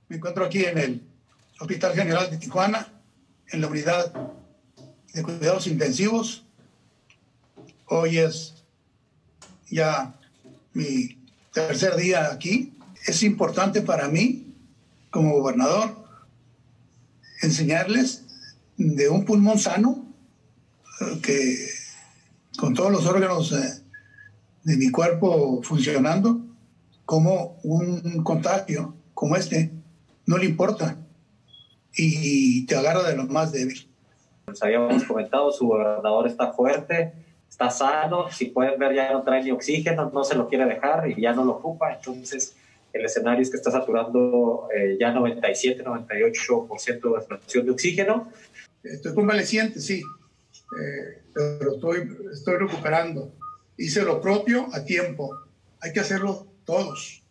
Me encuentro aquí en el Hospital General de Tijuana, en la unidad de cuidados intensivos. Hoy es ya mi tercer día aquí. Es importante para mí, como gobernador, enseñarles de un pulmón sano, que con todos los órganos de mi cuerpo funcionando, como un contagio como este no le importa y te agarra de lo más débil. Les habíamos comentado, su gobernador está fuerte, está sano, si pueden ver ya no trae ni oxígeno, no se lo quiere dejar y ya no lo ocupa, entonces el escenario es que está saturando ya 97-98% de saturación de oxígeno. Estoy convaleciente, sí, pero estoy recuperando. Hice lo propio a tiempo, hay que hacerlo todos.